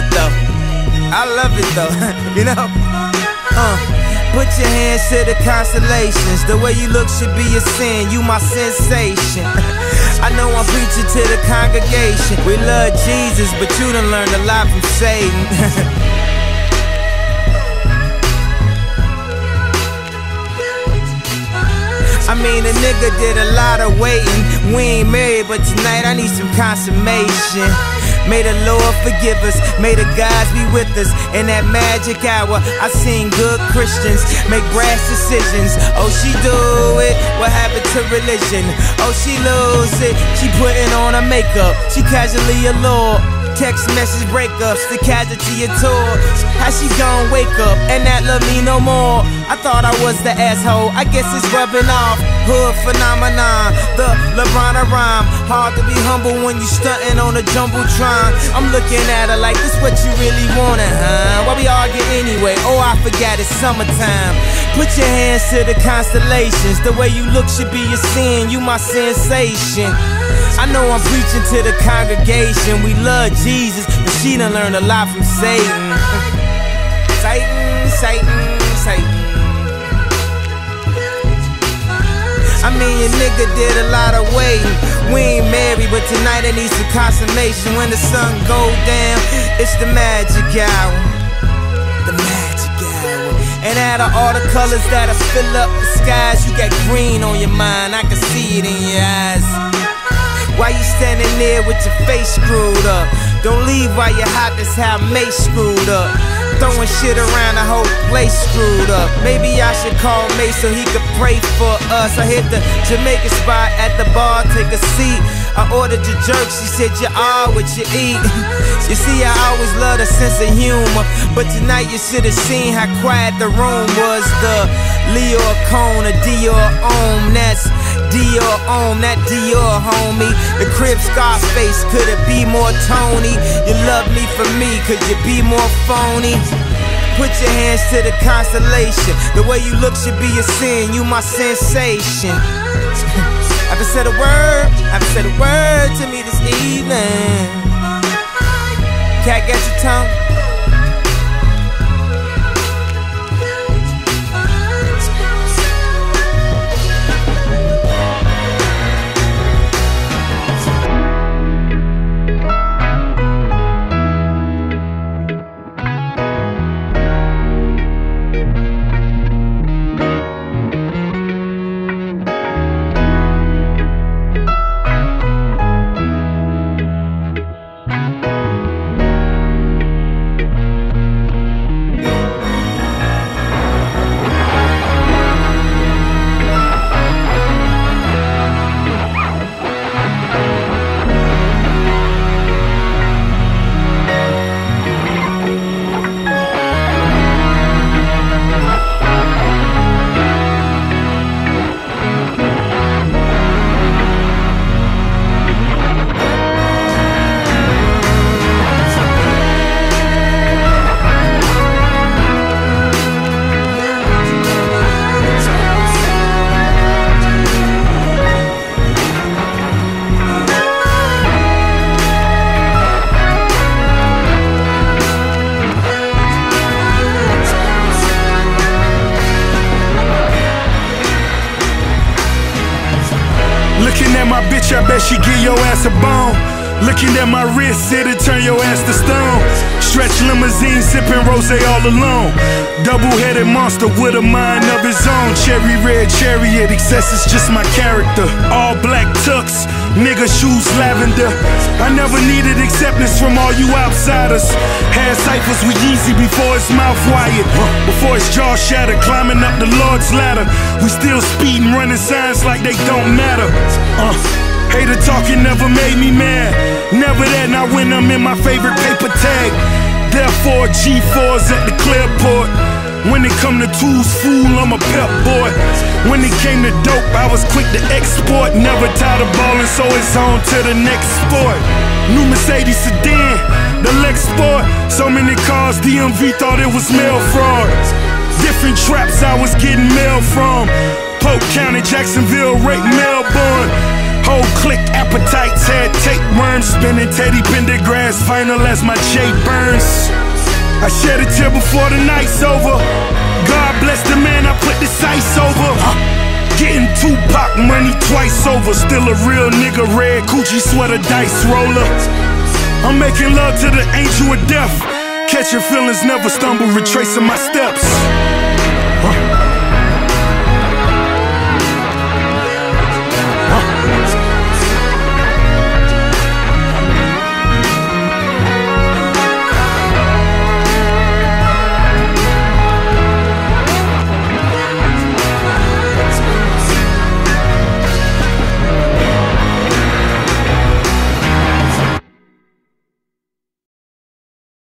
it though. I love it though. You know? Put your hands to the constellations. The way you look should be a sin. You my sensation. I know I'm preaching to the congregation. We love Jesus, but you done learned a lot from Satan. I mean, a nigga did a lot of waiting. We ain't married, but tonight I need some consummation. May the Lord forgive us, may the gods be with us. In that magic hour, I seen good Christians make brash decisions. Oh, she do it, what happened to religion? Oh, she lose it, she putting on her makeup. She casually allured. Text message breakups, the casualty of tour. How she gon' wake up and not love me no more? I thought I was the asshole, I guess it's rubbing off. Hood phenomenon, the LeBron of rhyme. Hard to be humble when you stuntin' on a jumbotron. I'm looking at her like, this what you really wanted, huh? Why we argue anyway? Oh, I forgot it's summertime. Put your hands to the constellations. The way you look should be a sin, you my sensation. I know I'm preaching to the congregation. We love Jesus, but she done learned a lot from Satan. Satan, Satan, Satan. I mean, your nigga did a lot of waiting. We ain't married, but tonight I need some consummation. When the sun go down, it's the magic hour. The magic hour. And out of all the colors that'll fill up the skies, you got green on your mind, I can see it in your eyes. Why you standing there with your face screwed up? Don't leave while you're hot, that's how Mace screwed up. Throwing shit around, the whole place screwed up. Maybe I should call Mace so he could pray for us. I hit the Jamaican spot at the bar, take a seat. I ordered your jerk, she said you are what you eat. You see, I always loved a sense of humor, but tonight you should have seen how quiet the room was. The Leo Cone, a Dior Om, that's Dior Om, that Dior homie. The crib Scarface, could it be more Tony? You love me for me, could you be more phony? Put your hands to the constellation. The way you look should be a sin, you my sensation. Haven't said a word, haven't said a word to me this evening. Cat, got your tongue? Looking at my bitch, I bet she give your ass a bone. Looking at my wrist, it'll turn your ass to stone. Stretch limousine, sipping rosé all alone. Double-headed monster with a mind of his own. Cherry red chariot, excess is just my character. All black tux, nigga shoes lavender. I never needed acceptance from all you outsiders. Had ciphers with Yeezy before his mouth wired. Before his jaw shattered, climbing up the Lord's ladder. We still speeding, running signs like they don't matter. Hater talking never made me mad. Never that, not when I'm in my favorite paper tag. Therefore, G4s at the Clearport. When it come to tools, fool, I'm a pep boy. When it came to dope, I was quick to export. Never tired of ballin', so it's on to the next sport. New Mercedes sedan, the Lex Sport. So many cars, DMV thought it was mail fraud. Different traps I was getting mail from. Polk County, Jacksonville, Rake, Melbourne. Whole clique appetites had tapeworms, spinning Teddy Pendergrass final as my J burns. I shed a tear before the night's over. God bless the man I put the sights over. Getting Tupac money twice over. Still a real nigga, red Gucci sweater, dice roller. I'm making love to the angel of death. Catching feelings, never stumble, retracing my steps.